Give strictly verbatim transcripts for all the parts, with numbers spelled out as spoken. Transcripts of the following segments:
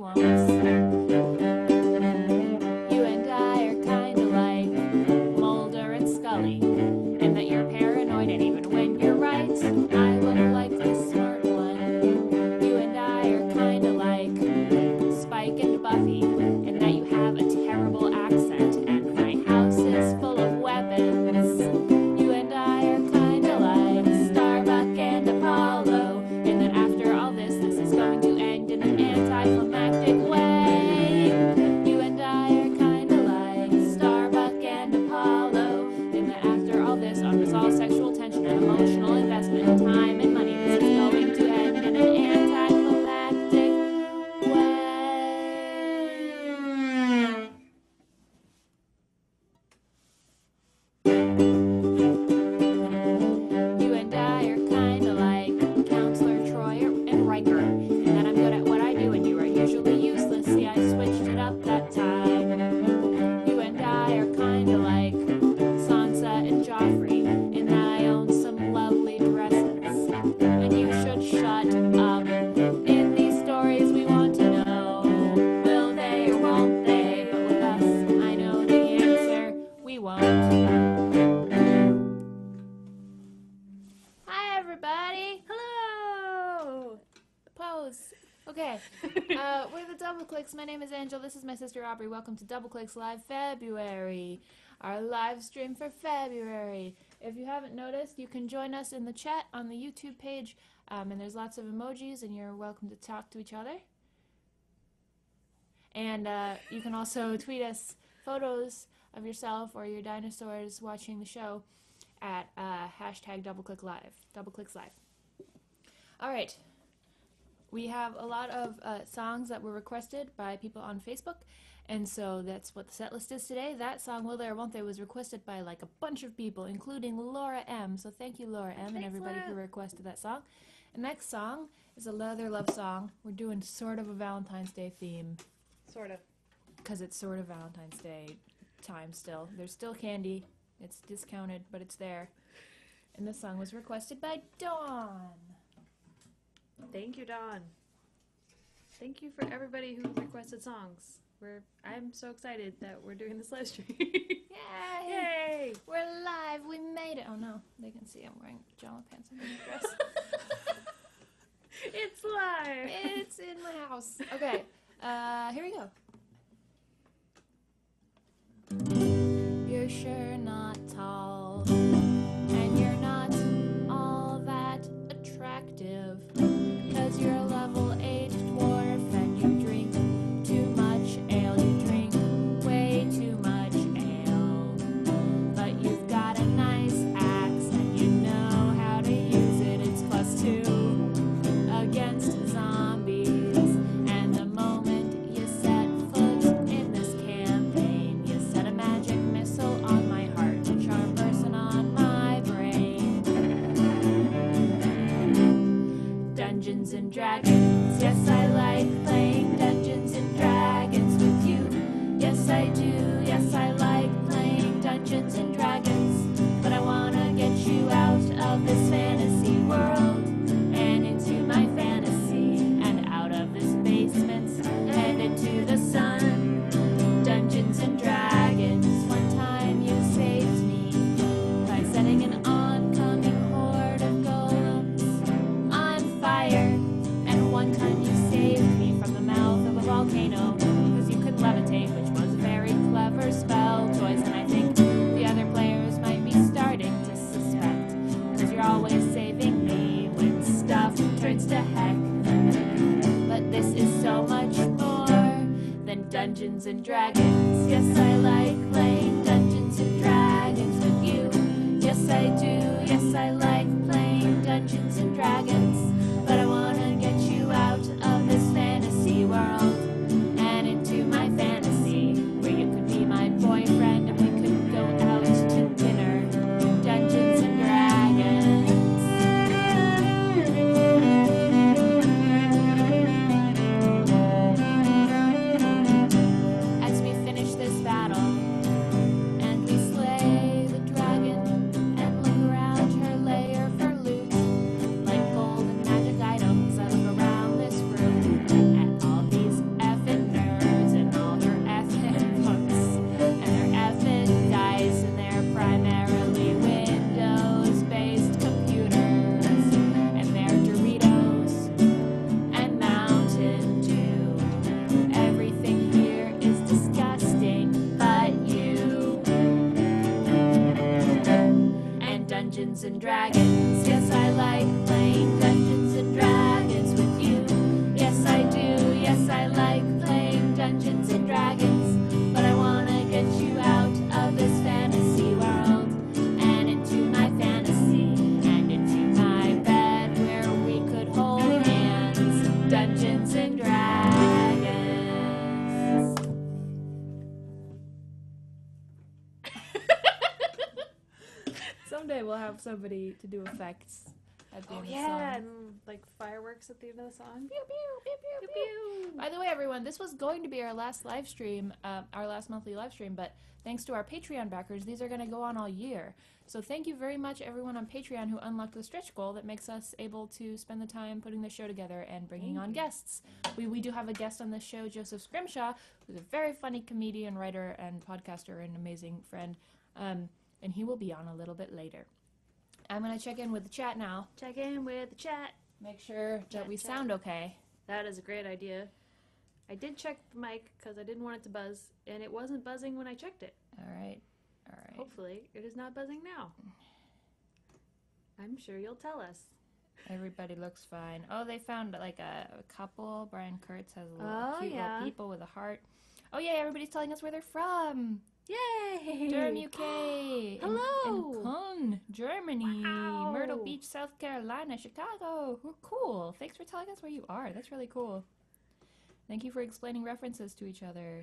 clones. You and I are kinda like Mulder and Scully, in that you're paranoid and even when you're right, I would like the smart one. You and I are kinda like Spike and Buffy, in that you have a terrible accent and my house is full of weapons. You and I are kinda like Starbuck and Apollo, in that after all this, this is going to end in an anticlimactic way. You and I are kinda like Starbuck and Apollo, in that after all this unresolved sexual tension and emotional investment, time and money, this is going to end in an anticlimactic way. You and I are kinda like Counselor Troy and Riker, in that I'm good at what I do and you are usually useless. See, I switched it up that time. You and I are kinda like Sansa and Joffrey, in that I own some lovely dresses, and you should shut up. In these stories we want to know, will they or won't they? But with us, I know the answer, we won't. Hi everybody! Hello! Pose. Okay. Uh, we're the Double Clicks. My name is Angel. This is my sister Aubrey. Welcome to Double Clicks Live February. Our live stream for February. If you haven't noticed, you can join us in the chat on the YouTube page. Um, and there's lots of emojis, and you're welcome to talk to each other. And uh, you can also tweet us photos of yourself or your dinosaurs watching the show at uh, hashtag DoubleClickLive. DoubleClicks Live. All right. We have a lot of uh, songs that were requested by people on Facebook, and so that's what the set list is today. That song, Will They or Won't They, was requested by like a bunch of people, including Laura M. So thank you, Laura M, and Thanks, everybody Laura. who requested that song. The next song is a Leather Love song. We're doing sort of a Valentine's Day theme, Sort of. because it's sort of Valentine's Day time still. There's still candy. It's discounted, but it's there. And this song was requested by Dawn. Thank you, Dawn. Thank you for everybody who requested songs. We're I'm so excited that we're doing this live stream. Yay! Yay! We're live. We made it. Oh no, they can see I'm wearing pajama pants and a dress. It's live! It's in my house. Okay, uh, here we go. You're sure not tall, and you're not all that attractive, 'cause you're a level eight dwarf and you drink too much ale. You drink way too much ale, but you've got a nice axe and you know how to use it. It's plus two against zombies, and the moment you set foot in this campaign, you set a magic missile on my heart, a charm person on my brain. Dungeons and Dragons, yes, I like playing Dungeons and Dragons with you. Yes, I do, yes, I like playing Dungeons and Dragons, but I wanna get you out of this fantasy world and into my fantasy, and out of this basement and into the sun. Dungeons and Dragons, one time you saved me by setting an oncoming horde of golems on fire, and one time you saved me from the mouth of a volcano because you could levitate, which was a very clever spell choice, and I think the other players might be starting to suspect, because you're always saving me when stuff turns to heck. But this is so much more than Dungeons and Dragons. Yes, I like playing Dungeons and Dragons with you. Yes, I do. Yes, I like playing Dungeons and Dragons, but I wanna get you out of this fantasy world and into my fantasy, where you could be my boyfriend and we could go out to dinner. Dungeons and Dragons. As we finish this battle, Dungeons and Dragons. Yes, I like playing Dungeons and Dragons with you. Yes, I do. Yes, I like playing Dungeons and Dragons. But I wanna get you out of this fantasy world and into my fantasy and into my bed where we could hold hands. Dungeons and Dragons. Someday we'll have somebody to do effects at the Oh end yeah, of the song. and like fireworks at the end of the song. Pew, pew, pew, pew, pew. By the way, everyone, this was going to be our last live stream, uh, our last monthly live stream, but thanks to our Patreon backers, these are going to go on all year. So thank you very much, everyone on Patreon who unlocked the stretch goal that makes us able to spend the time putting the show together and bringing on guests. We, we do have a guest on this show, Joseph Scrimshaw, who's a very funny comedian, writer, and podcaster, and amazing friend, um, and he will be on a little bit later. I'm going to check in with the chat now. Check in with the chat. Make sure that Chat, we chat. sound okay. That is a great idea. I did check the mic because I didn't want it to buzz, and it wasn't buzzing when I checked it. All right. All right. Hopefully, it is not buzzing now. I'm sure you'll tell us. Everybody looks fine. Oh, they found like a, a couple. Brian Kurtz has a little Oh, cute yeah. little people with a heart. Oh yeah, everybody's telling us where they're from. Yay! Durham, U K. and- Hello. And Cologne, Germany. Wow. Myrtle Beach, South Carolina. Chicago. We're cool. Thanks for telling us where you are. That's really cool. Thank you for explaining references to each other.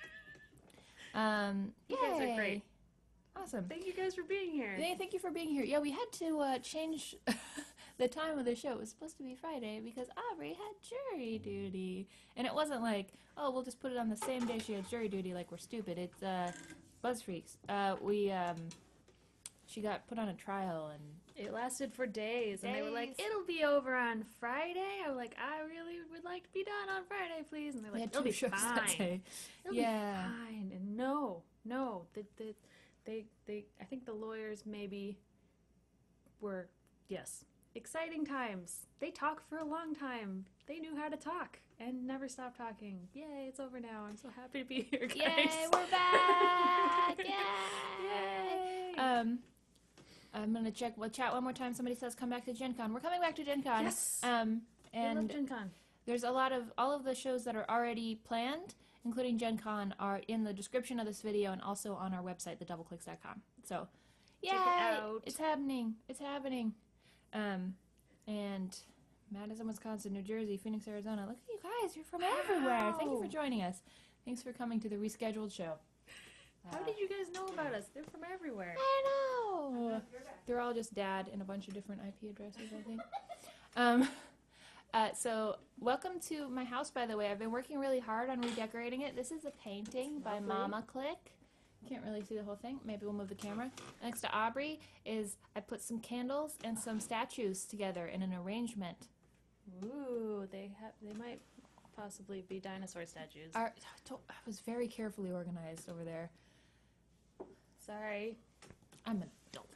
Um, You guys are yay. great. Awesome. Thank you guys for being here. Yeah, thank you for being here. Yeah, we had to uh, change the time of the show. It was supposed to be Friday because Aubrey had jury duty. And it wasn't like, oh, we'll just put it on the same day she had jury duty like we're stupid. It's uh, Buzz Freaks. Uh, we, um, she got put on a trial and... It lasted for days, and they were like, Days. "It'll be over on Friday." I'm like, "I really would like to be done on Friday, please." And they're We like, had "It'll two be shows fine. that day. It'll Yeah. be fine." And no, no, the, the, they, they, I think the lawyers maybe were, yes, exciting times. They talked for a long time. They knew how to talk and never stopped talking. Yay, it's over now. I'm so happy to be here, guys. Yay, we're back! Yay! Yay! Um, I'm gonna check well chat one more time. Somebody says come back to Gen Con. We're coming back to Gen Con. Yes. Um, I love and Gen Con. there's a lot of all of the shows that are already planned, including Gen Con, are in the description of this video and also on our website, the double clicks dot com. So, yay! Check it out. It's happening. It's happening. Um, and Madison, Wisconsin, New Jersey, Phoenix, Arizona. Look at you guys. You're from everywhere. Thank you for Wow. joining us. Thanks for coming to the rescheduled show. How did you guys know about us? They're from everywhere. I know. They're all just dad and a bunch of different I P addresses, I think. um, uh, so, welcome to my house, by the way. I've been working really hard on redecorating it. This is a painting by Lovely. Mama Click. Can't really see the whole thing. Maybe we'll move the camera. Next to Aubrey is I put some candles and some statues together in an arrangement. Ooh, they have. They might possibly be dinosaur statues. Our, I was very carefully organized over there. Sorry. I'm an adult.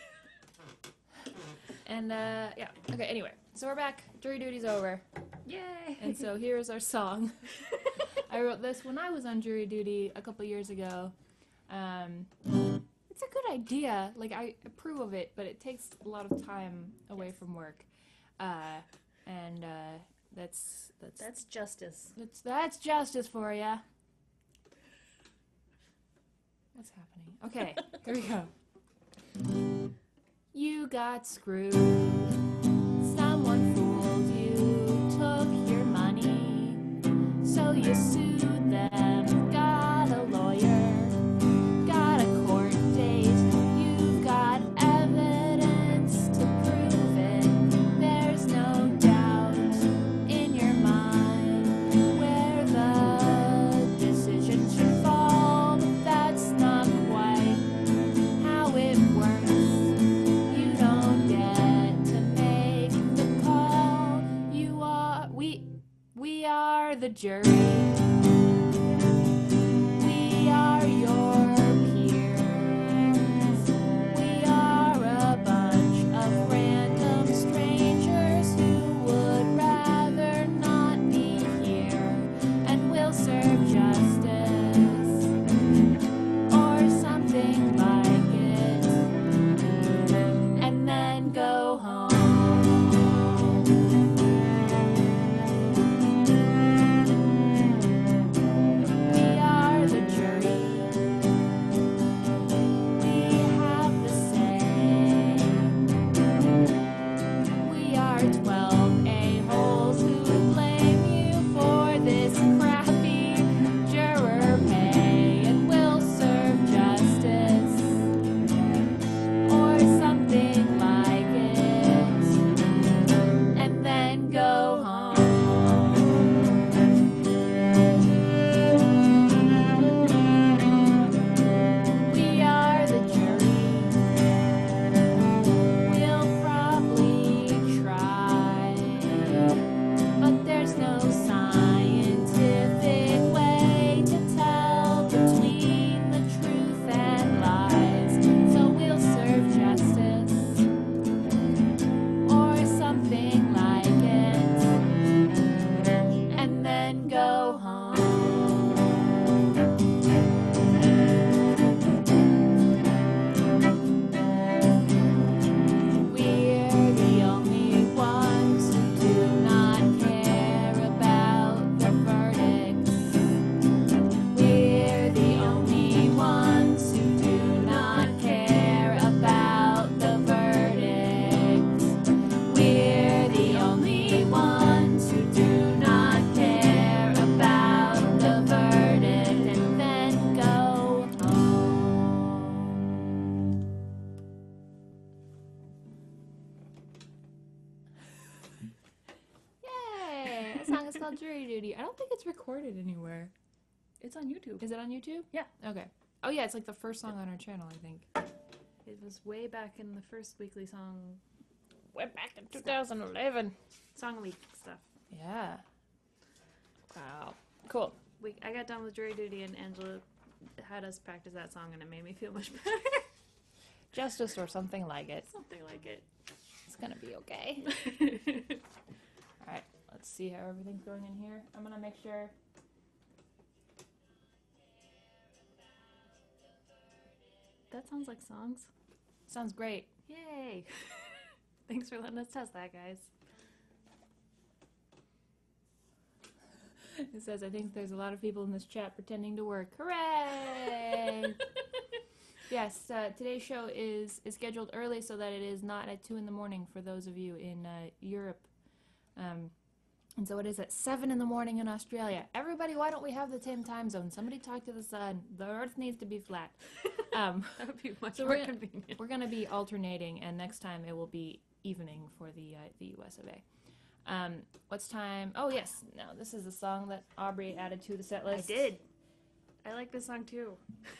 And, uh, yeah. Okay, anyway. So we're back. Jury duty's over. Yay! And so here's our song. I wrote this when I was on jury duty a couple years ago. Um, it's a good idea. Like, I approve of it, but it takes a lot of time away from work. Uh, and, uh, that's, that's, That's justice. that's, that's justice for ya. What's happening? Okay, here we go. You got screwed. Someone fooled you, took your money. So you sued them, got a lawyer, got a court date. You've got evidence to prove it. There's no doubt in your mind where the decision should fall. But that's not quite how it works. You don't get to make the call. You are, we, we are the jury. We are your peers. We are a bunch of random strangers who would rather not be here, and will serve justice or something like it. And then don't think it's recorded anywhere. It's on YouTube. Is it on YouTube? Yeah. Okay. Oh yeah, it's like the first song on our channel, I think. It was way back in the first weekly song, Way back in two thousand eleven. song week stuff. Yeah. Wow. Cool. We, I got done with jury duty and Angela had us practice that song and it made me feel much better. Justice or something like it. Something like it. It's gonna be okay. All right. Let's see how everything's going in here. I'm gonna make sure. That sounds like songs. Sounds great. Yay! Thanks for letting us test that, guys. It says, I think there's a lot of people in this chat pretending to work. Hooray! Yes, uh, today's show is, is scheduled early so that it is not at two in the morning for those of you in uh, Europe. Um, and so it is at seven in the morning in Australia. Everybody, why don't we have the same time zone? Somebody talk to the sun. The earth needs to be flat. Um, That would be much So more we're gonna- convenient. we're going to be alternating, and next time it will be evening for the, uh, the U S of A. Um, what's time? Oh, yes. No, this is the song that Aubrey added to the set I list. did. I like this song too.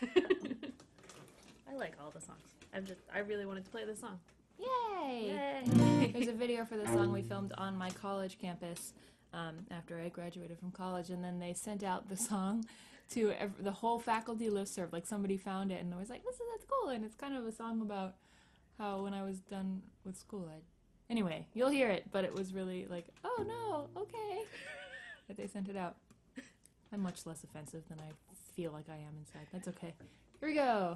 I like all the songs. I'm just I really wanted to play this song. Yay! Yay! There's a video for this song we filmed on my college campus um, after I graduated from college, and then they sent out the song to ev- the whole faculty listserv. Like, somebody found it and was like, "This is that's cool," and it's kind of a song about how when I was done with school, I. Anyway, you'll hear it, but it was really like, "Oh no, okay," that they sent it out. I'm much less offensive than I feel like I am inside. That's okay. Here we go.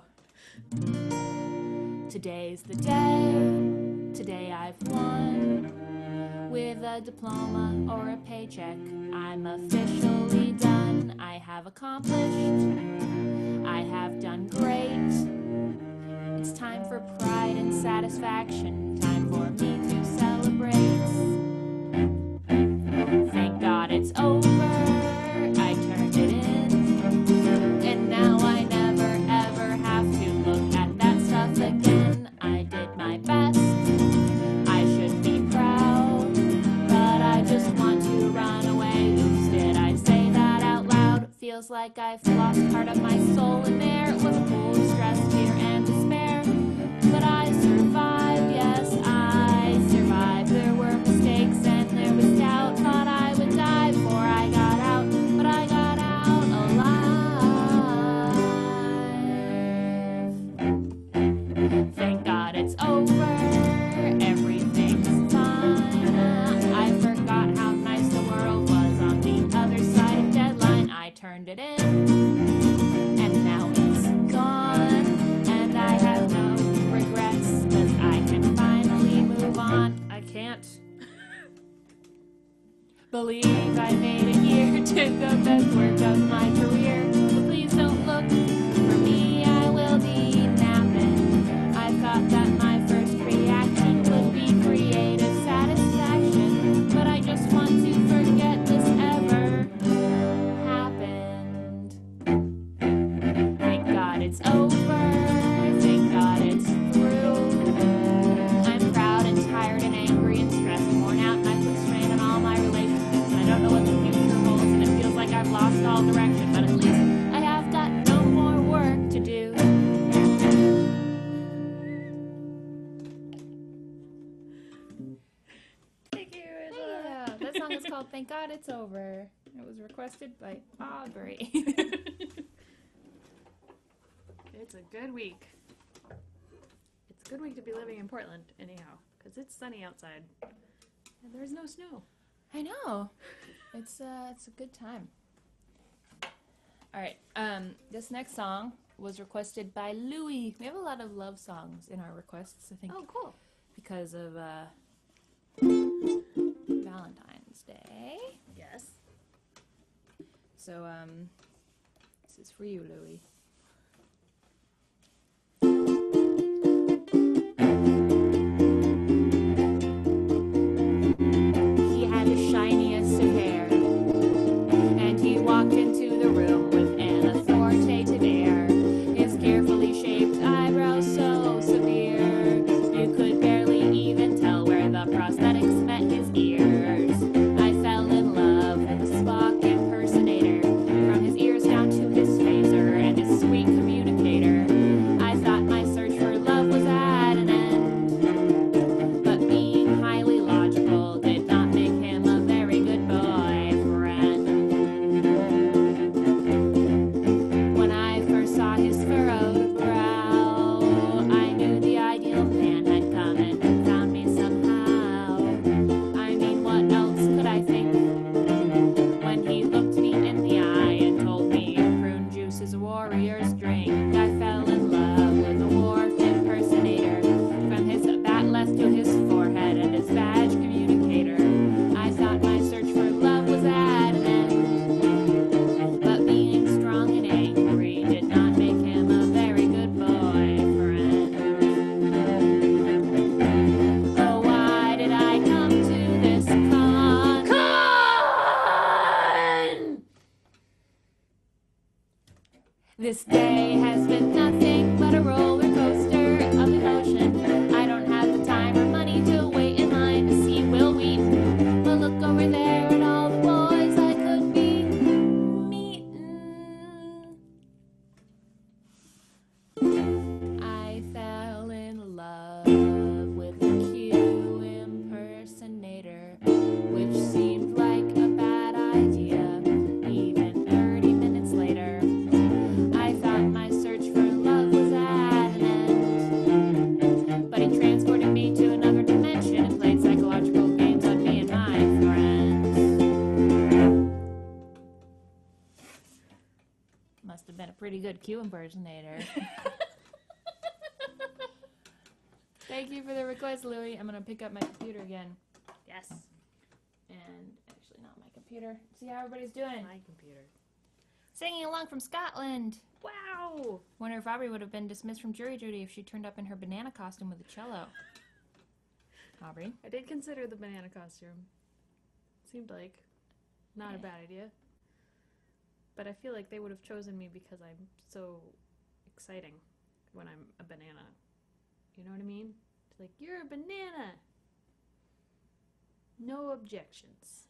Today's the day, today I've won. With a diploma or a paycheck, I'm officially done. I have accomplished, I have done great. It's time for pride and satisfaction, time for me to celebrate. Thank God it's over, I turned it in. And now I never ever have to look at that stuff again. I did my best, I should be proud, but I just want to run away. Oops, did I say that out loud? Feels like I've lost part of my soul in there. It was full of stress, fear, and despair. But I survived, yes, I survived. There were mistakes and there was doubt. Thought I would die before I got out, but I got out alive. Thank God it's over, everything's fine. I forgot how nice the world was on the other side of deadline. I turned it in, and now it's gone. And I have no regrets, cause I can finally move on. I can't believe I made it here, did the best work of my career. But please don't look for me, I will be napping. I thought that my first reaction would be creative satisfaction, but I just want to forget this ever happened. Thank God it's over, thank God it's through. I'm proud and tired and angry and stressed, worn out, and I put strain on all my relationships. And I don't know what the future holds, and it feels like I've lost all direction, but at least I have got no more work to do. Thank you, Angela. Yeah, that song is called Thank God It's Over. It was requested by Aubrey. It's a good week. It's a good week to be living in Portland, anyhow, because it's sunny outside and there's no snow. I know. It's uh it's a good time. All right. Um this next song was requested by Louie. We have a lot of love songs in our requests, I think, Oh, cool. because of uh Valentine's Day. Yes. So um this is for you, Louie. He had the shiniest of hair, and he walked into the room with an authoritative air. His carefully shaped eyebrows so severe, you could barely even tell where the prosthetics met his ears. I fell in love with a Spock impersonator. This day has been nothing but a roller coaster of emotion. I don't have the time or money to wait in line to see Will Wheaton, but look over there at all the boys I could be meeting. I fell in love with a Q impersonator, which seemed like a bad idea. Even thirty minutes later, I thought my search for love was at an end. But he transported me to another dimension and played psychological games on me and my friends. Must have been a pretty good Q impersonator. Thank you for the request, Louie. I'm gonna pick up my computer again. Yes. And actually not my computer. See how everybody's doing. My computer. Singing along from Scotland. Wow. Wonder if Aubrey would have been dismissed from jury duty if she turned up in her banana costume with a cello. Aubrey? I did consider the banana costume. Seemed like not Okay. a bad idea. But I feel like they would have chosen me because I'm so exciting when I'm a banana. You know what I mean? It's like, you're a banana. No objections.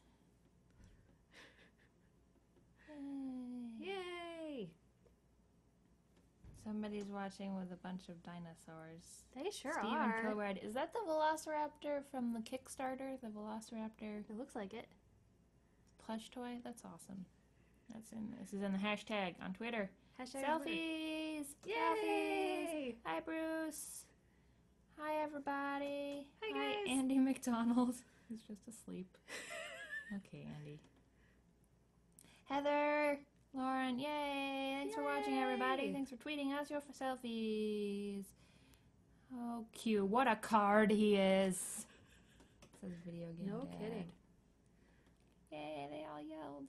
Yay! Somebody's watching with a bunch of dinosaurs. They sure Steven are. Kilbride. Is that the Velociraptor from the Kickstarter? The Velociraptor It looks like it. plush toy? That's awesome. That's in. This is in the hashtag on Twitter. Hashtag Selfies. Yay! Selfies. Hi, Bruce. Hi, everybody. Hi, guys. Andy McDonald. He's just asleep. Okay, Andy. Heather. Lauren. Yay. Thanks for watching, everybody. Yay. Thanks for tweeting us your selfies. Oh, cute. What a card he is. Says video game No dad. kidding. Yay, they all yelled.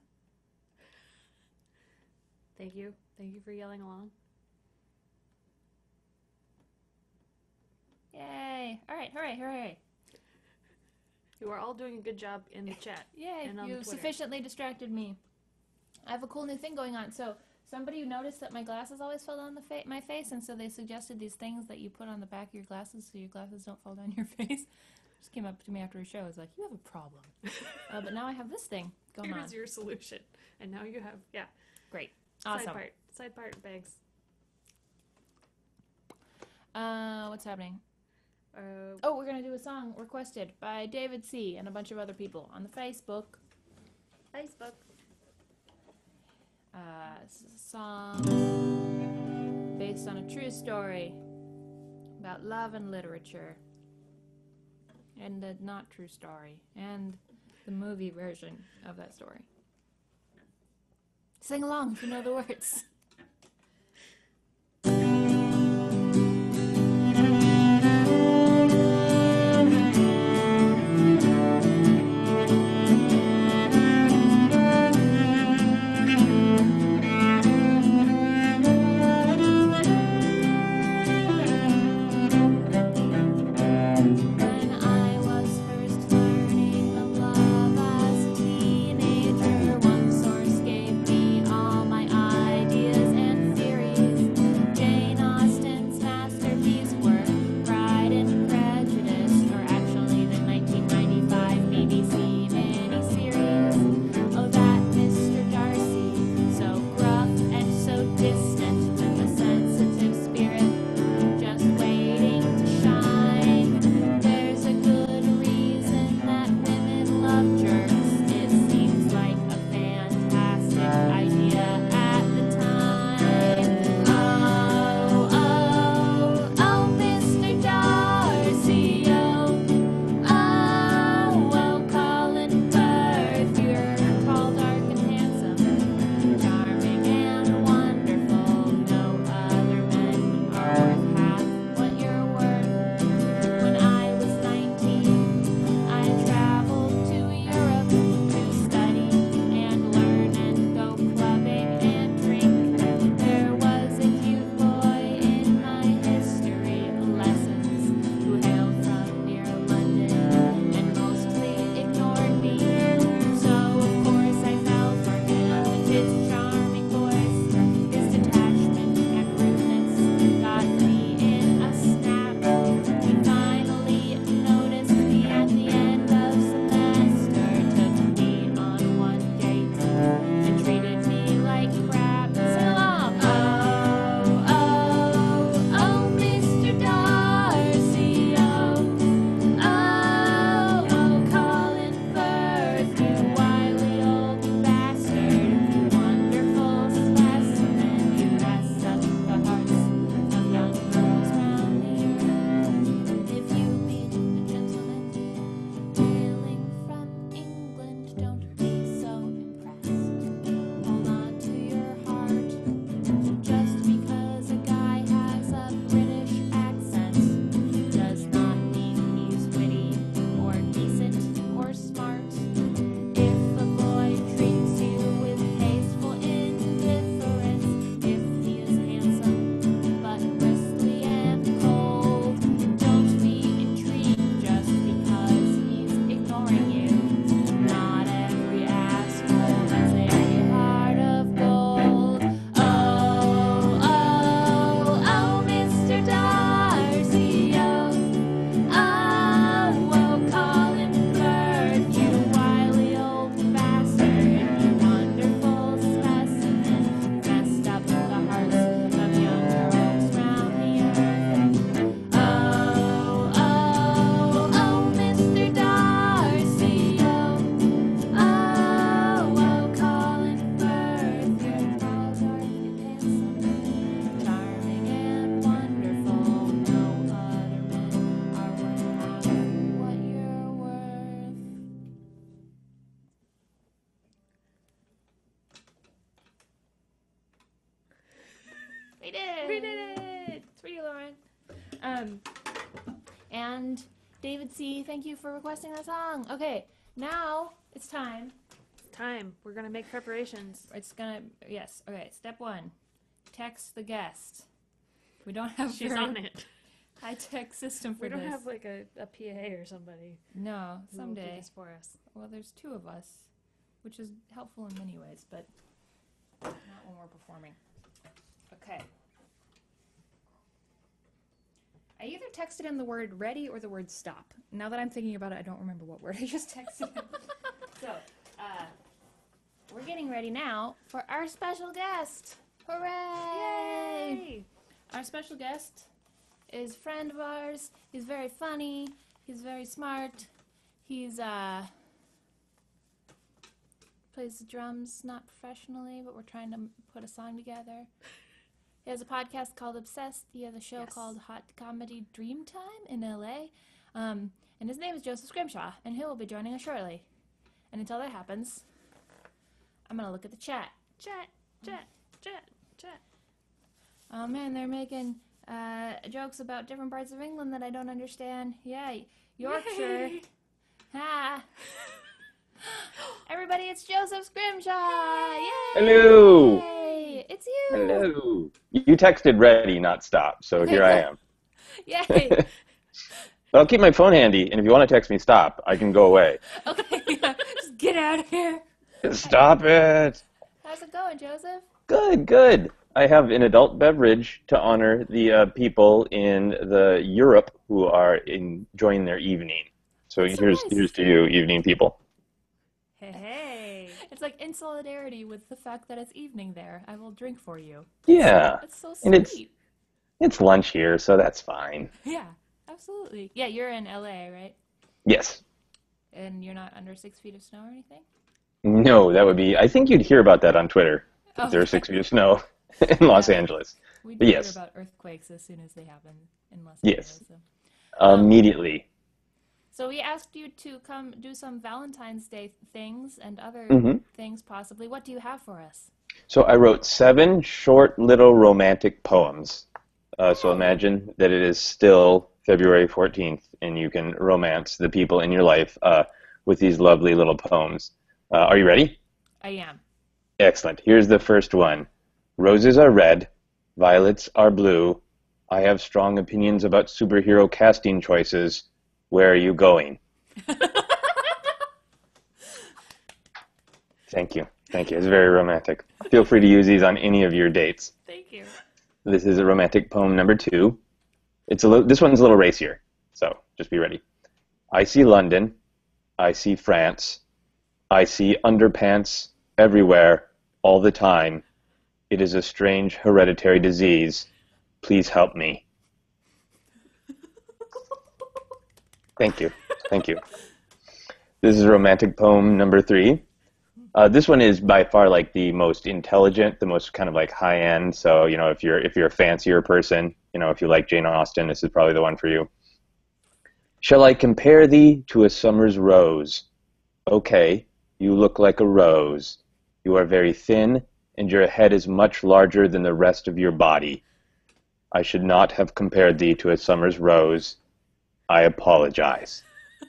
Thank you. Thank you for yelling along. Yay. All right, hooray, hooray. You are all doing a good job in the chat. Yay, And on you Twitter. sufficiently distracted me. I have a cool new thing going on. So somebody noticed that my glasses always fell down the fa- my face, and so they suggested these things that you put on the back of your glasses so your glasses don't fall down your face. Just came up to me after a show. I was like, you have a problem. uh, but now I have this thing going on. Here's your solution. And now you have, yeah. Great. Awesome. Side part. Side part bags. Uh, what's happening? Uh, Oh, we're going to do a song requested by David C. and a bunch of other people on the Facebook. Facebook. Uh, it's a song based on a true story about love and literature, and a not true story, and the movie version of that story. Sing along if you know the words. When I was first learning of love as a teenager, one source gave me all my ideas We did it. We did it. It's for you, Lauren. Um, and David C., thank you for requesting that song. Okay, now it's time. Time. We're gonna make preparations. It's gonna, yes. Okay, step one. Text the guest. We don't have She's very on it. high-tech system for We don't this. have like a, a P A or somebody No, who will do someday. this for us. Well, there's two of us, which is helpful in many ways, but not when we're performing. Okay. I either texted him the word ready or the word stop. Now that I'm thinking about it, I don't remember what word I just texted him. So, uh, we're getting ready now for our special guest. Hooray! Yay! Our special guest is a friend of ours. He's very funny. He's very smart. He's, uh, plays the drums, not professionally, but we're trying to put a song together. He has a podcast called Obsessed. He has a show Yes. called Hot Comedy Dreamtime in L A. Um, and his name is Joseph Scrimshaw, and he will be joining us shortly. And until that happens, I'm going to look at the chat. Chat, chat, chat, chat. Oh man, they're making uh, jokes about different parts of England that I don't understand. Yay, Yorkshire. Yay. Ha! Everybody, it's Joseph Scrimshaw! Yay! Hello. It's you! Hello. You texted ready, not stop, so Okay, here I good. am. Yay! But I'll keep my phone handy, and if you want to text me stop, I can go away. Okay, just get out of here. Stop it. How's it going, Joseph? Good, good. I have an adult beverage to honor the uh, people in the Europe who are enjoying their evening. So That's so here's nice. here's to you, evening people. Hey, hey. It's like in solidarity with the fact that it's evening there. I will drink for you. Yeah, It's so And it's- sweet. it's lunch here, so that's fine. Yeah, absolutely. Yeah, you're in L A, right? Yes. And you're not under six feet of snow or anything? No, that would be. I think you'd hear about that on Twitter. Oh, If there are six feet of snow in Los Yeah. Angeles. We But do yes. hear about earthquakes as soon as they happen in Los Yes. Angeles. So. Immediately. so we asked you to come do some Valentine's Day things and other Mhm. things possibly. What do you have for us? So I wrote seven short little romantic poems. Uh, so imagine that it is still February fourteenth and you can romance the people in your life uh, with these lovely little poems. Uh, are you ready? I am. Excellent. Here's the first one. Roses are red, violets are blue. I have strong opinions about superhero casting choices. Where are you going? Thank you. Thank you. It's very romantic. Feel free to use these on any of your dates. Thank you. This is a romantic poem number two. It's a little, this one's a little racier, so just be ready. I see London. I see France. I see underpants everywhere, all the time. It is a strange hereditary disease. Please help me. Thank you. Thank you. This is romantic poem number three. Uh, this one is by far like the most intelligent, the most kind of like high end. So, you know, if you're if you're a fancier person, you know, if you like Jane Austen, this is probably the one for you. Shall I compare thee to a summer's rose? Okay, you look like a rose. You are very thin, and your head is much larger than the rest of your body. I should not have compared thee to a summer's rose. I apologize.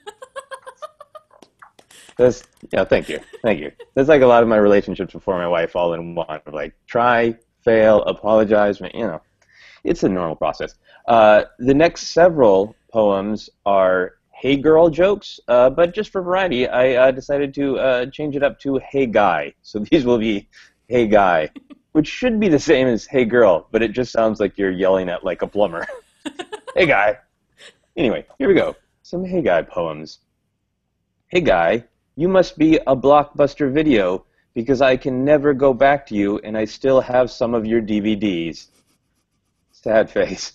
That's, yeah, thank you. Thank you. That's like a lot of my relationships before my wife all in one. Like, try, fail, apologize, you know. It's a normal process. Uh, the next several poems are hey girl jokes, uh, but just for variety, I uh, decided to uh, change it up to hey guy. So these will be hey guy, which should be the same as hey girl, but it just sounds like you're yelling at like a plumber. Hey guy. Anyway, here we go. Some hey guy poems. Hey guy, you must be a Blockbuster Video because I can never go back to you and I still have some of your D V Ds. Sad face.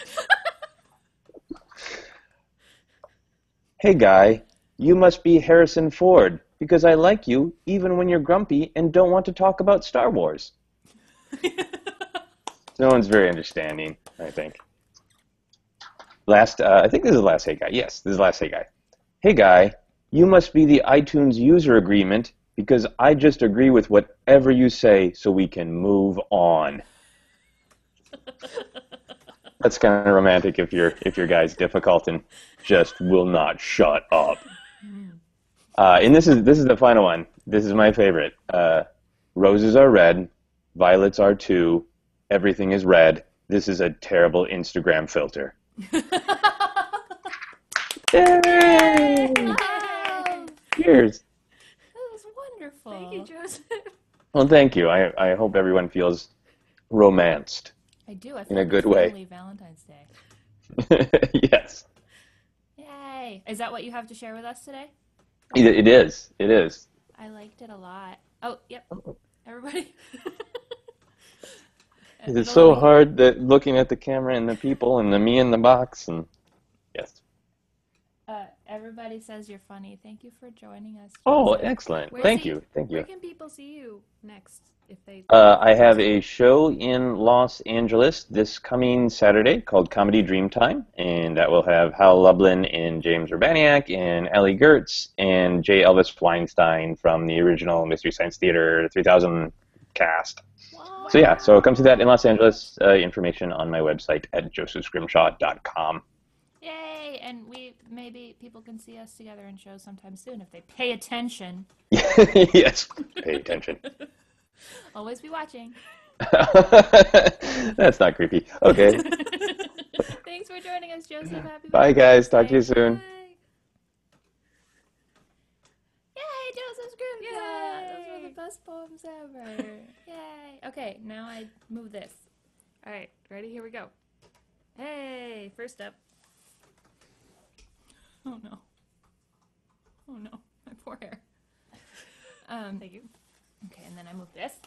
Hey guy, you must be Harrison Ford because I like you even when you're grumpy and don't want to talk about Star Wars. No one's very understanding, I think. Last, uh, I think this is the last hey guy. Yes, this is the last hey guy. Hey guy, you must be the iTunes user agreement because I just agree with whatever you say so we can move on. That's kind of romantic if your if your guy's difficult and just will not shut up. Uh, and this is this is the final one. This is my favorite. Uh, roses are red, violets are too. Everything is red. This is a terrible Instagram filter. Yay! Wow, Cheers. that was wonderful. Thank you, Joseph. Well, thank you. I I hope everyone feels romanced. I do. I feel In a like good it's way. finally Valentine's Day. Yes, Yay! Is that what you have to share with us today? it, it is. It is. I liked it a lot. Oh, yep. Everybody. It's so hard that looking at the camera and the people and the me in the box and yes. Uh, everybody says you're funny. Thank you for joining us. Oh, Joseph. excellent. Where's Thank he- you. Thank Where you. can people see you next if they? Uh, I have a show in Los Angeles this coming Saturday called Comedy Dreamtime, and that will have Hal Lublin and James Urbaniak and Ellie Gertz and J. Elvis Weinstein from the original Mystery Science Theater three thousand cast. Wow. So yeah, so come see that in Los Angeles. Uh, information on my website at joseph scrimshaw dot com. Yay! And we maybe people can see us together in shows sometime soon if they pay attention. Yes, pay attention. Always be watching. That's not creepy. Okay, Thanks for joining us, Joseph. Happy bye guys. Talk to you Valentine's Day. soon. Bye. Yay, Joseph Scrimshaw! Those were Yay. the best poems ever. Yay! Okay, now I move this. All right, ready? Here we go. Hey, first up. Oh no. Oh no, my poor hair. Um, Thank you. okay, and then I move this.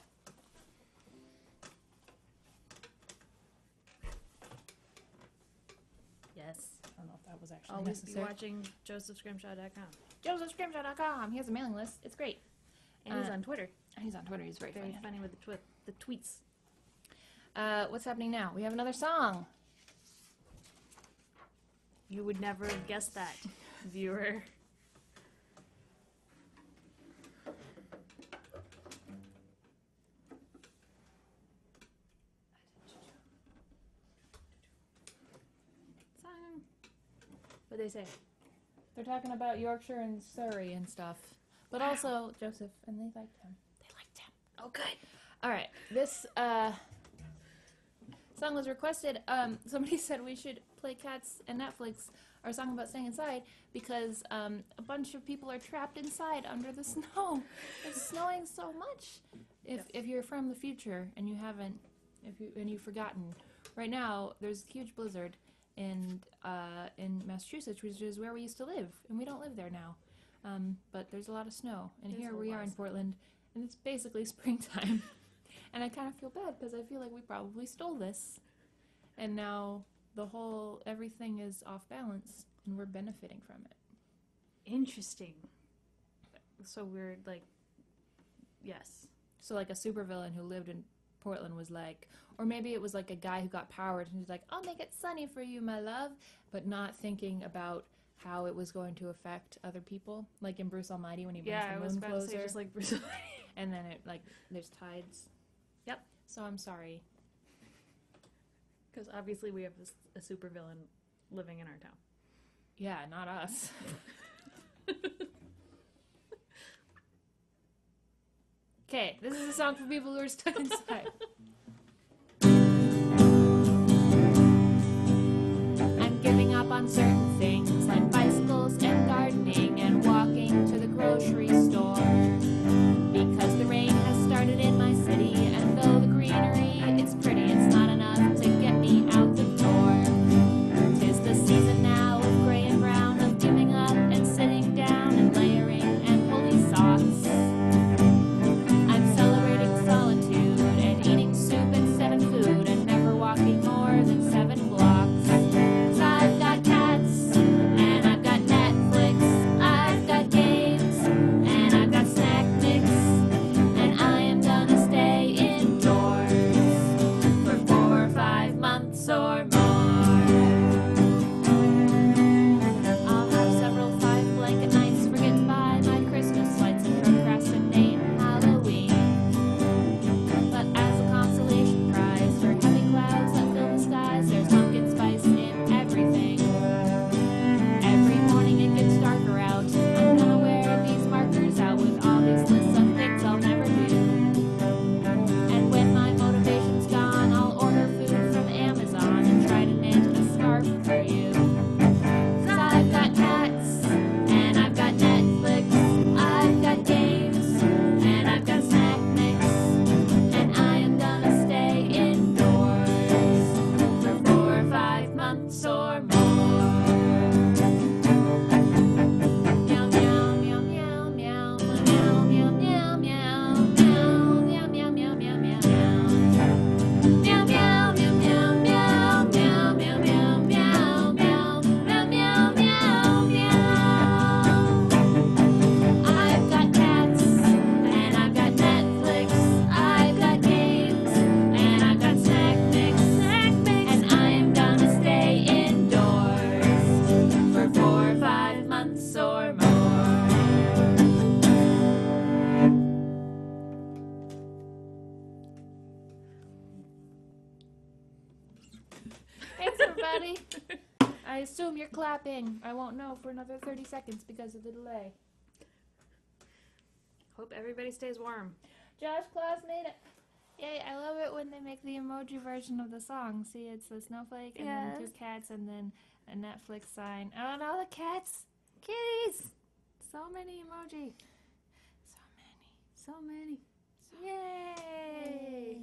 Yes. I don't know if that was actually Always be necessary. watching joseph scrimshaw dot com. joseph scrimshaw dot com. He has a mailing list. It's great. And he's Uh, on Twitter. And he's on Twitter. He's very, Very funny. funny with the twi- the tweets. Uh, what's happening now? We have another song. You would never have guessed that, viewer. Song. What'd they say? They're talking about Yorkshire and Surrey and stuff. But also Joseph, and they liked him. They liked him. Oh, good. All right. This uh, song was requested. Um, somebody said we should play Cats and Netflix, our song about staying inside, because um, a bunch of people are trapped inside under the snow. It's snowing so much. If if you're from the future and you haven't, if you and you've forgotten, right now there's a huge blizzard in uh, in Massachusetts, which is where we used to live, and we don't live there now. Um, but there's a lot of snow, and There's here a we lot are of in snow. Portland, and it's basically springtime. And I kind of feel bad because I feel like we probably stole this, and now the whole everything is off balance, and we're benefiting from it. Interesting. So we're like, yes. So like a supervillain who lived in Portland was like, or maybe it was like a guy who got powered and he's like, I'll make it sunny for you, my love, but not thinking about how it was going to affect other people, like in Bruce Almighty when he brings Yeah, the I moon was about to say closer, just like Brazil. and then it like there's tides. Yep. So I'm sorry. Because obviously we have this, a supervillain living in our town. Yeah, not us. Okay, this is a song for people who are stuck inside. I'm giving up on certain things like bicycles and gardening and walking to the grocery store. Because the rain has started in my city, and though the greenery it's pretty, it's not enough to get me out the door. Tis the season now of gray and brown, of giving up and sitting down and layering and pulling socks. I'm celebrating solitude and eating soup instead of food and never walking more than seven blocks. 'Cause I've got cats and I've got Netflix. I Thanks, everybody. I assume you're clapping. I won't know for another thirty seconds because of the delay. Hope everybody stays warm. Josh Claus made it. Yay, I love it when they make the emoji version of the song. See, it's the snowflake and then Yes. two cats and then a Netflix sign. Oh, and all the cats. Kitties. So many emoji. So many. So many. Yay.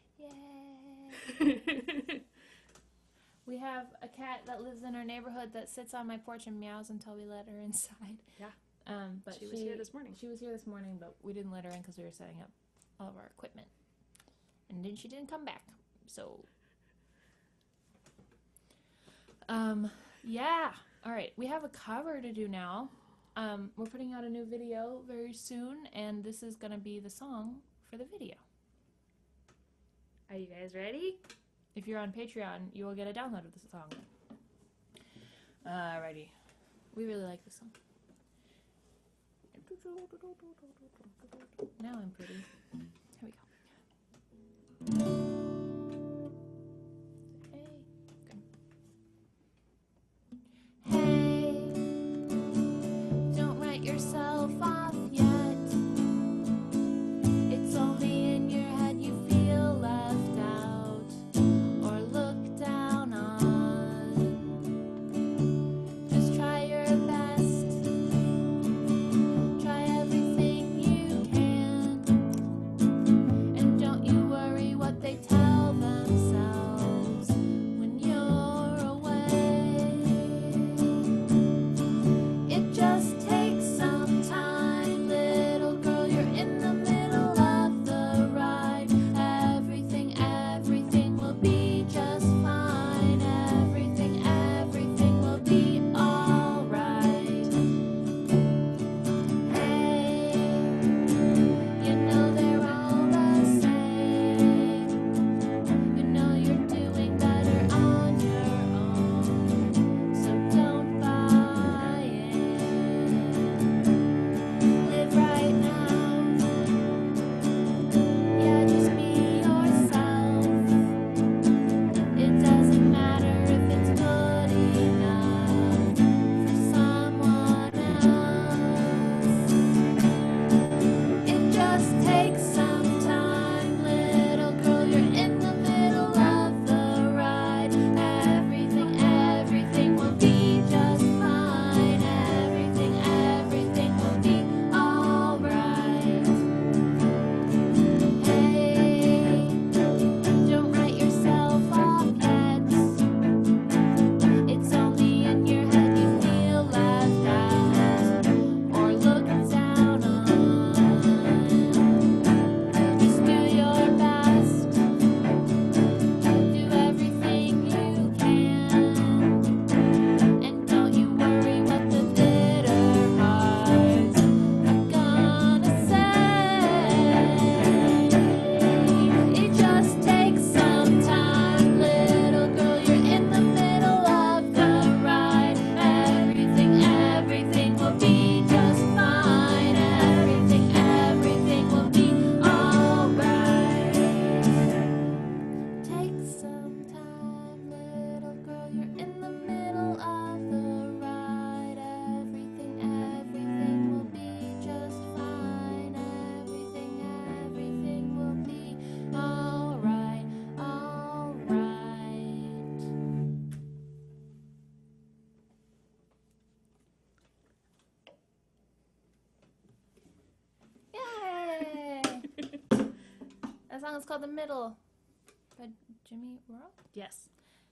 Yay. We have a cat that lives in our neighborhood that sits on my porch and meows until we let her inside. Yeah. Um, but She was here this morning. She was here this morning, but we didn't let her in because we were setting up all of our equipment. And then she didn't come back. So, um, yeah. All right, we have a cover to do now. Um, we're putting out a new video very soon, and this is going to be the song for the video. Are you guys ready? If you're on Patreon, you will get a download of the song. Alrighty. We really like this song. Now I'm pretty. Here we go. Hey. Hey. Don't write yourself off yet. It's only in your head you feel left out or looked down on. Just try your best. Try everything you can. And don't you worry what they tell themselves when you're away. It just takes some time, little girl, you're in the middle of the ride. Everything, everything will be just fine. Everything, everything will be alright. Hey, you know they're all the same. You know you're doing better on your own, so don't buy it. Live right now. Yeah, just be yourself. It doesn't matter if it's good enough for someone else. It just takes some time, little girl, you're in the middle of the ride. Everything, everything will be just fine. Everything, everything will be alright. Hey, don't write yourself off yet. It's only in your head you feel left out or looked down on. Just do your best. Do everything you can. And don't you worry what the bitter hearts are gonna say. It just takes some time, little girl, you're in the middle of the ride. Everything, everything will be just fine. Everything, everything will be alright. Take some time, little girl, you're in the middle of the ride. Everything, everything will be just fine. Everything, everything will be alright, alright. Yay! That song is called The Middle by Jimmy Worrell. Yes.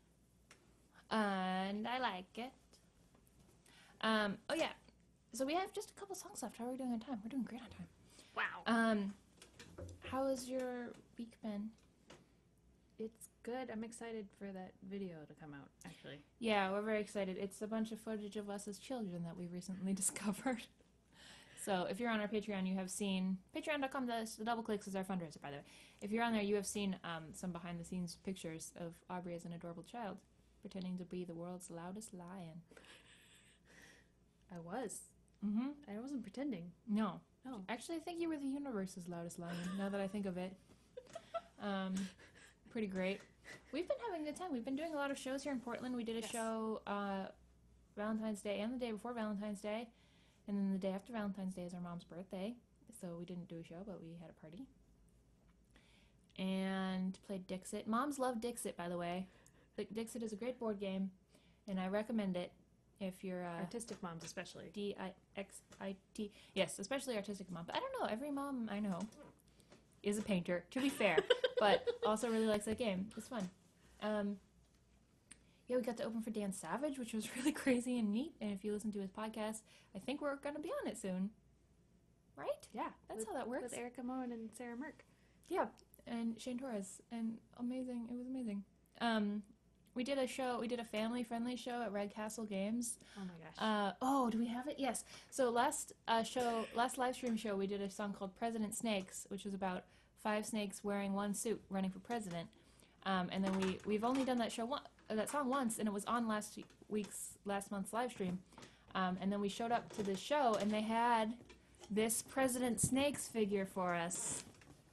And I like it. Um, oh yeah. So we have just a couple songs left. How are we doing on time? We're doing great on time. Wow. Um, how has your week been? It's good. I'm excited for that video to come out, actually. Yeah, we're very excited. It's a bunch of footage of us as children that we recently discovered. So if you're on our Patreon, you have seen patreon dot com slash the double clicks is our fundraiser, by the way. If you're on there, you have seen um, some behind the scenes pictures of Aubrey as an adorable child pretending to be the world's loudest lion. I was. Mm-hmm. I wasn't pretending. No. No. Actually, I think you were the universe's loudest lion, now that I think of it. Um, pretty great. We've been having a good time. We've been doing a lot of shows here in Portland. We did a Yes. show uh, Valentine's Day and the day before Valentine's Day. And then the day after Valentine's Day is our mom's birthday. So we didn't do a show, but we had a party. And played Dixit. Moms love Dixit, by the way. Like, Dixit is a great board game, and I recommend it if you're uh, Artistic moms, especially. D I X I T. Yes, especially artistic mom. But I don't know. Every mom I know is a painter, to be fair, but also really likes that game. It's fun. Um, yeah, we got to open for Dan Savage, which was really crazy and neat. And if you listen to his podcast, I think we're going to be on it soon. Right? Yeah, That's with, how that works. with Erica Moen and Sarah Merck. Yeah, and Shane Torres, and amazing. It was amazing. Um, we did a show. We did a family-friendly show at Red Castle Games. Oh my gosh. Uh, oh, do we have it? Yes. So last uh, show, last live stream show, we did a song called President Snakes, which was about five snakes wearing one suit running for president. Um, and then we we've only done that show one, uh, that song once, and it was on last week's last month's live stream. Um, and then we showed up to this show, and they had this President Snakes figure for us.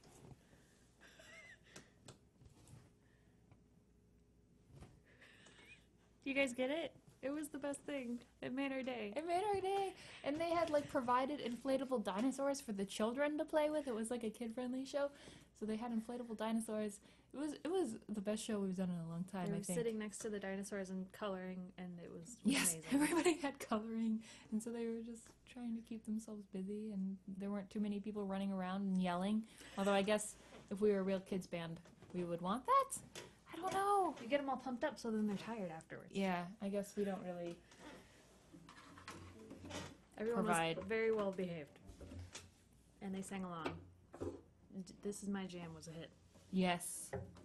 Do you guys get it? It was the best thing. It made our day. It made our day. And they had like provided inflatable dinosaurs for the children to play with. It was like a kid-friendly show, so they had inflatable dinosaurs. It was it was the best show we've done in a long time. They I were think. sitting next to the dinosaurs and coloring, and it was Yes, amazing. everybody had coloring, and so they were just trying to keep themselves busy, and there weren't too many people running around and yelling. Although I guess if we were a real kids band, we would want that. I don't know. You get them all pumped up, so then they're tired afterwards. Yeah, I guess we don't really. Everyone Provide. was very well behaved, and they sang along. D- This Is My Jam was a hit. Yes.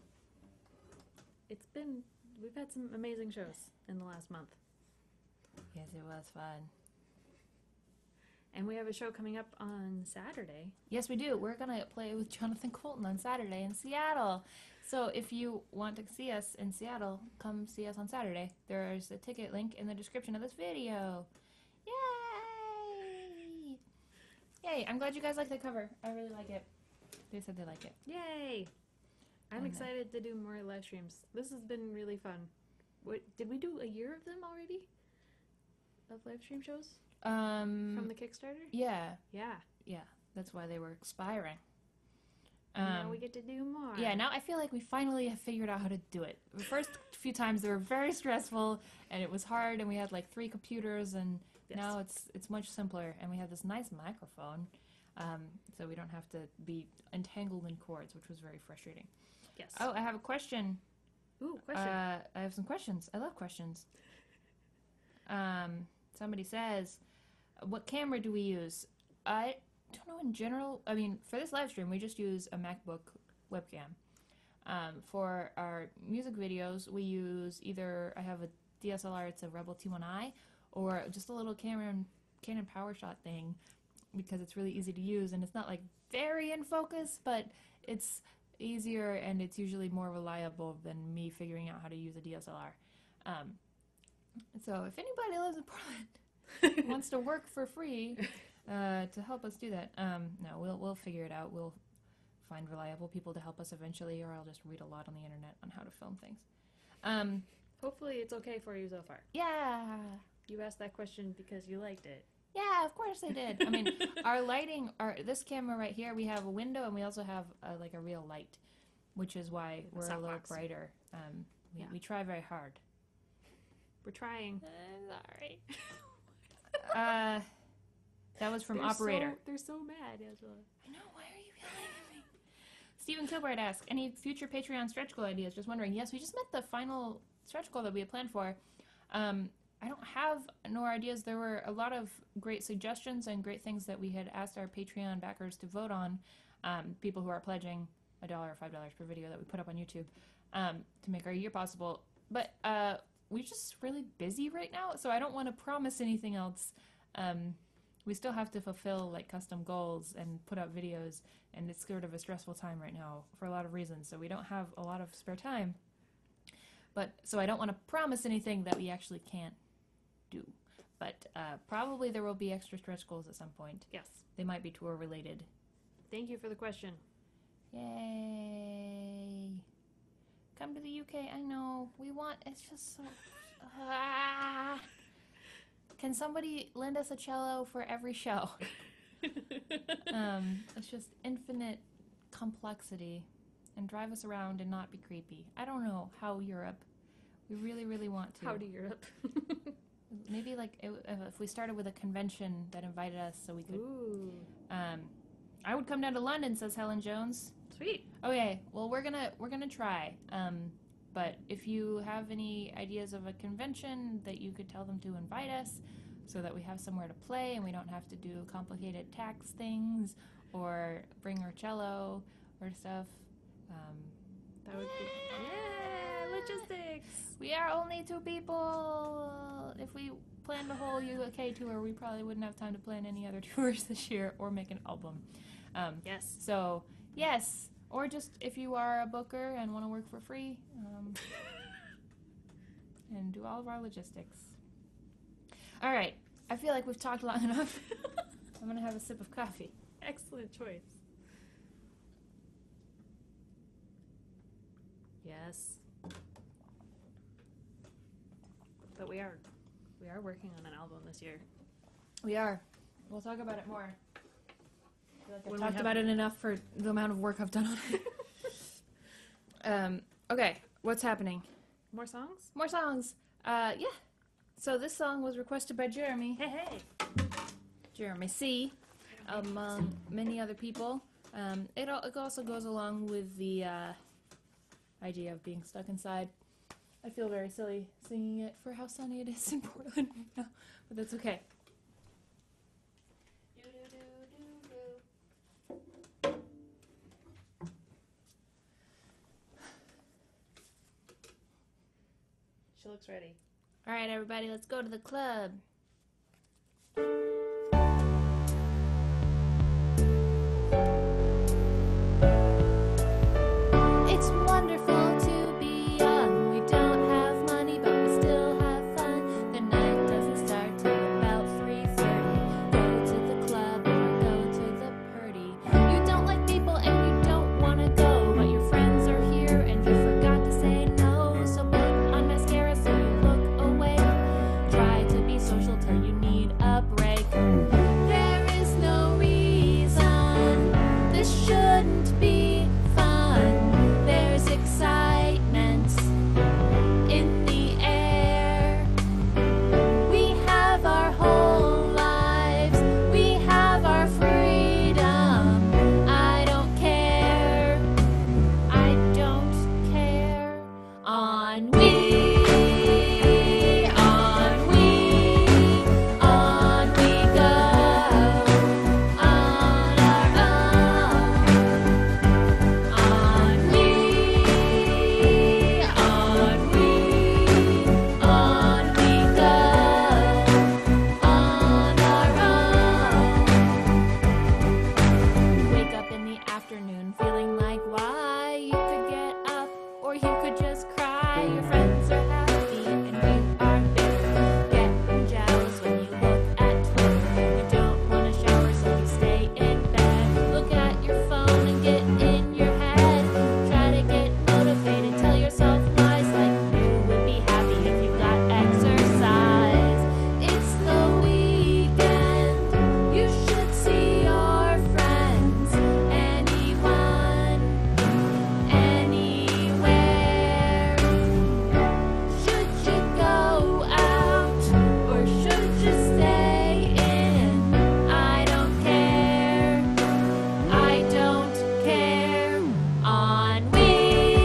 It's been we've had some amazing shows in the last month, Yes, it was fun. and we have a show coming up on Saturday. Yes, we do. We're gonna play with Jonathan Colton on Saturday in Seattle. So if you want to see us in Seattle, come see us on Saturday. There's a ticket link in the description of this video. Yay! Yay! I'm glad you guys like the cover. I really like it. They said they like it. Yay! I'm And, uh, excited to do more live streams. This has been really fun. What, did we do a year of them already? Of live stream shows Um. from the Kickstarter? yeah, Yeah. yeah. That's why they were expiring. And now Um, we get to do more. Yeah, now I feel like we finally have figured out how to do it. The first few times they were very stressful and it was hard, and we had like three computers, and Yes. now it's it's much simpler, and we have this nice microphone, um, so we don't have to be entangled in cords, which was very frustrating. Yes. Oh, I have a question. Ooh, question. Uh, I have some questions. I love questions. Um, somebody says, "What camera do we use?" I don't know in general. I mean, for this live stream, we just use a MacBook webcam. Um, for our music videos, we use either I have a D S L R. It's a Rebel T one i, or just a little Canon Canon PowerShot thing, because it's really easy to use, and it's not like very in focus, but it's easier, and it's usually more reliable than me figuring out how to use a D S L R. Um, so if anybody lives in Portland wants to work for free uh, to help us do that, um, no, we'll we'll figure it out. We'll find reliable people to help us eventually, or I'll just read a lot on the internet on how to film things. Um, Hopefully it's okay for you so far. yeah. You asked that question because you liked it. Yeah, of course I did. I mean, our lighting, our this camera right here, we have a window, and we also have uh, like a real light, which is why With a we're a little softbox. brighter. Um, we, Yeah. we try very hard. We're trying. I'm sorry. uh, that was from They're Operator. So, they're so mad, Angela. I know. Why are you yelling at me? Stephen Kilbride asks, any future Patreon stretch goal ideas? Just wondering. Yes, we just met the final stretch goal that we had planned for. Um, I don't have no ideas. There were a lot of great suggestions and great things that we had asked our Patreon backers to vote on. Um, people who are pledging a dollar or five dollars per video that we put up on YouTube um, to make our year possible. But uh, we're just really busy right now, so I don't want to promise anything else. Um, we still have to fulfill like custom goals and put out videos, and it's sort of a stressful time right now for a lot of reasons. So we don't have a lot of spare time. But so I don't want to promise anything that we actually can't do. But uh, probably there will be extra stretch goals at some point. Yes. They might be tour related. Thank you for the question. Yay! Come to the U K. I know. We want. It's just so. Ah. Can somebody lend us a cello for every show? um, it's just infinite complexity, and drive us around and not be creepy. I don't know how Europe. We really, really want to. How to Europe? Maybe like it, if we started with a convention that invited us, so we could. Ooh, Um, I would come down to London, says Helen Jones. sweet. Okay, well we're gonna we're gonna try. Um, but if you have any ideas of a convention that you could tell them to invite us, so that we have somewhere to play and we don't have to do complicated tax things or bring our cello or stuff. Um, That would be yeah, logistics. we are only two people. If we planned a whole U K tour, we probably wouldn't have time to plan any other tours this year or make an album. Um, Yes. So, yes. Or just if you are a booker and want to work for free um, and do all of our logistics. All right. I feel like we've talked long enough. I'm going to have a sip of coffee. Excellent choice. Yes. But we are we are working on an album this year. We are. We'll talk about it more. I feel like I've When we talked have- about it enough for the amount of work I've done on it. um, okay. What's happening? More songs? More songs. Uh, yeah. So this song was requested by Jeremy. Hey hey. Jeremy C. Among many other people. Um, it, al- it also goes along with the uh, idea of being stuck inside. I feel very silly singing it for how sunny it is in Portland right now, but that's okay. She looks ready. All right, everybody, let's go to the club. It's wonderful to be young. We don't have money, but we still have fun. The night doesn't start till about three thirty. Go to the club or go to the party. You don't like people and you don't want to go, but your friends are here and you forgot to say no. So put on mascara so you look away. Try to be social till you need a break. There is no reason this shouldn't be fun. There's excitement in the air. We have our whole lives. We have our freedom. I don't care. I don't care. On we, on we, on we go. On our own. On we, on we, on we go. On our own. Wake up in the afternoon feeling like why? You could get up or you could just cry. Your friends are happy and you are bitter. Getting jealous when you look at Twitter. You don't want to shower so you stay in bed. Look at your phone and get in your head. Try to get motivated. Tell yourself lies like you would be happy if you got exercise. It's the weekend. You should see your friends. Anyone, anywhere. Should you go out or should you stay in? I don't care. I don't care. On we,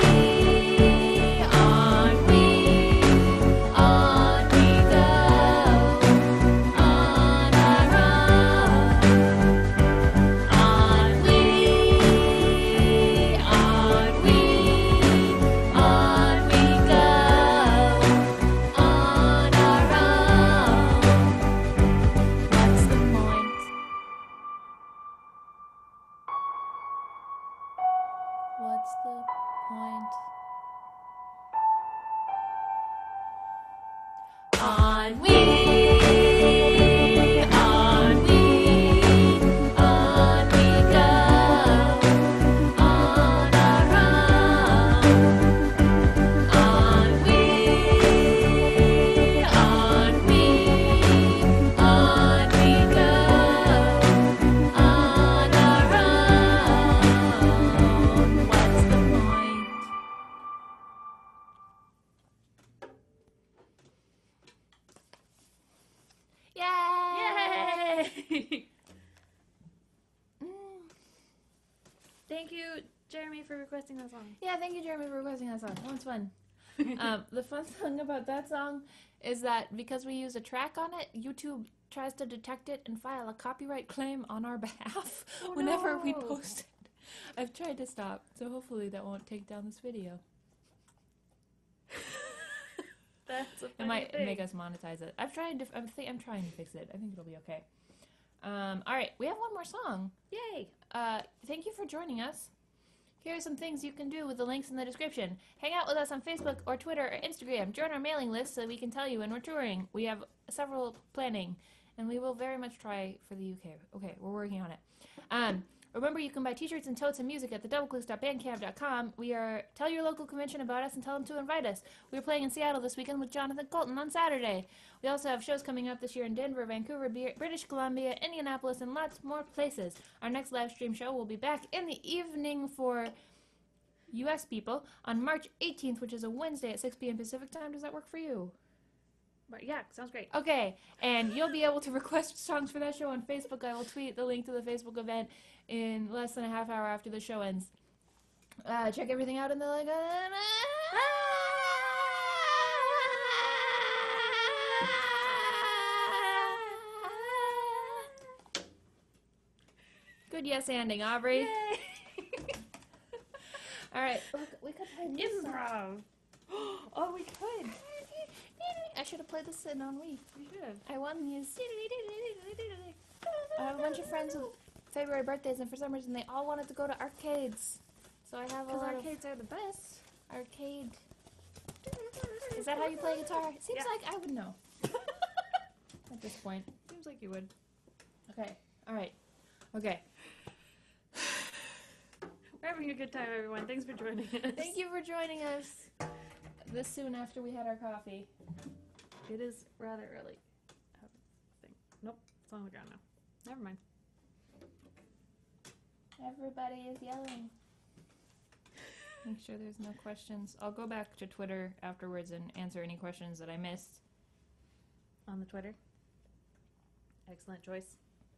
on we, on we go. On our own. On we, on we, on we go. On our own. What's the point? What's the point? On we, on we, on we go. On our own. Thank you, Jeremy, for requesting that song. Yeah, thank you, Jeremy, for requesting that song. That one's fun. um, the fun thing about that song is that because we use a track on it, YouTube tries to detect it and file a copyright claim on our behalf Oh, whenever we no. post it. I've tried to stop, so hopefully that won't take down this video. That's a funny It might thing. make us monetize it. I've tried to. I'm, th- I'm trying to fix it. I think it'll be okay. Um, all right, we have one more song. Yay! Uh, thank you for joining us. Here are some things you can do with the links in the description. Hang out with us on Facebook or Twitter or Instagram. Join our mailing list so we can tell you when we're touring. We have several planning, and we will very much try for the U K. Okay, we're working on it. Um, remember, you can buy t-shirts and totes and music at the doubleclicks dot bandcamp dot com. We are tell your local convention about us and tell them to invite us. We are playing in Seattle this weekend with Jonathan Colton on Saturday. We also have shows coming up this year in Denver, Vancouver, B- British Columbia, Indianapolis, and lots more places. Our next live stream show will be back in the evening for U S people on March eighteenth, which is a Wednesday at six p.m. Pacific time. Does that work for you? But yeah, sounds great. Okay, and you'll be able to request songs for that show on Facebook. I will tweet the link to the Facebook event in less than a half hour after the show ends. Uh, check everything out in the link. Good yes ending, Aubrey. Yay! All right, look, we could play this song. Improv. Oh, we could. I should have played this in on Wii. We should have. I won these. I have a bunch of friends with February birthdays, and for some reason they all wanted to go to arcades. So I have a Because lot arcades are the best. of arcade. Is that how you play guitar? It seems Yeah. like I would know at this point. Seems like you would. Okay. All right. Okay. We're having a good time, everyone. Thanks for joining us. Thank you for joining us this soon after we had our coffee. It is rather early. Oh, thing. Nope, it's on the ground now. Never mind. Everybody is yelling. Make sure there's no questions. I'll go back to Twitter afterwards and answer any questions that I missed. On the Twitter. Excellent choice.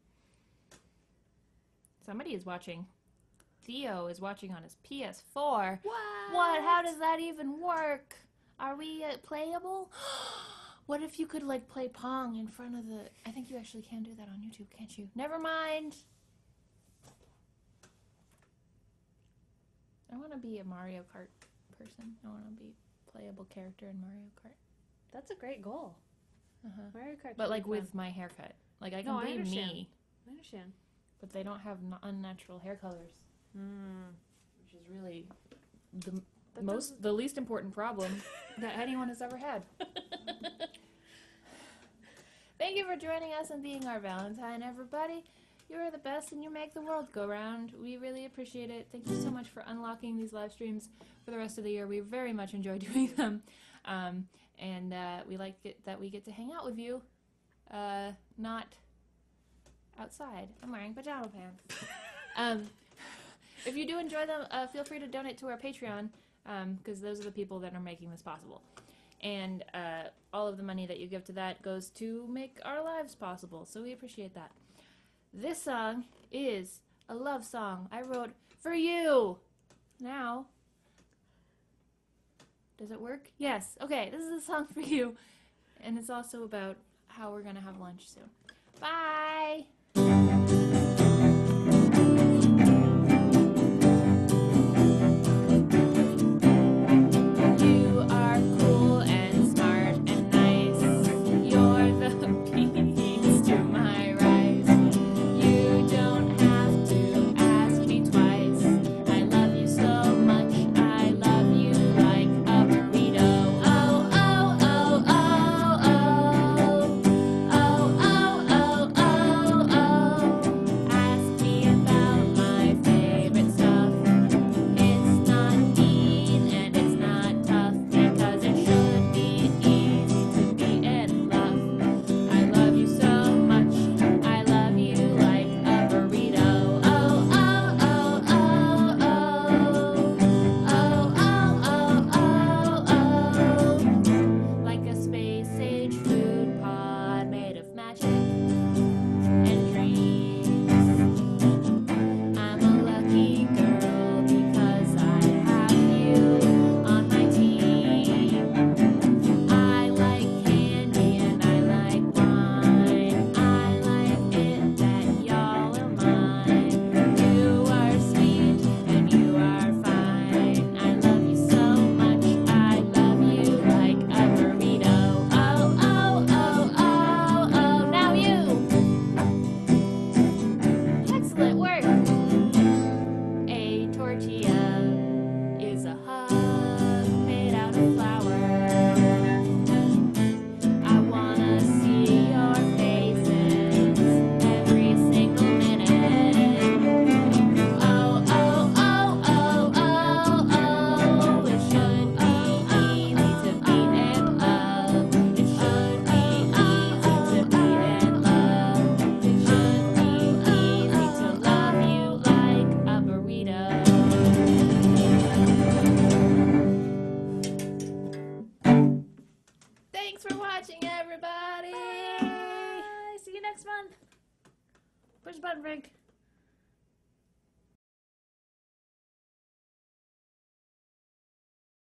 Somebody is watching. Theo is watching on his P S four. What? What? How does that even work? Are we uh, playable? What if you could, like, play Pong in front of the... I think you actually can do that on YouTube, can't you? Never mind. I want to be a Mario Kart person. I want to be a playable character in Mario Kart. That's a great goal. Uh-huh. Mario Kart. But, should like, be with fun. my haircut. Like, I can No, I be understand. me, I understand. but they don't have n- unnatural hair colors, Mm. which is really the That most, doesn't- the least important problem that anyone has ever had. Thank you for joining us and being our Valentine, everybody. You are the best and you make the world go round. We really appreciate it. Thank you so much for unlocking these live streams for the rest of the year. We very much enjoy doing them. Um, and uh, we like it that we get to hang out with you, uh, not outside. I'm wearing pajama pants. um, if you do enjoy them, uh, feel free to donate to our Patreon, because those are the people that are making this possible. And uh, all of the money that you give to that goes to make our lives possible, so we appreciate that. This song is a love song I wrote for you. Now, does it work? Yes. Okay, this is a song for you. And it's also about how we're going to have lunch soon. Bye! You are cool and smart and nice. You're the peas to my rice. You don't have to ask me twice. I love you so much. I love you like a burrito. Oh, oh, oh, oh, oh. Oh, oh, oh, oh, oh. Where's Button Frank?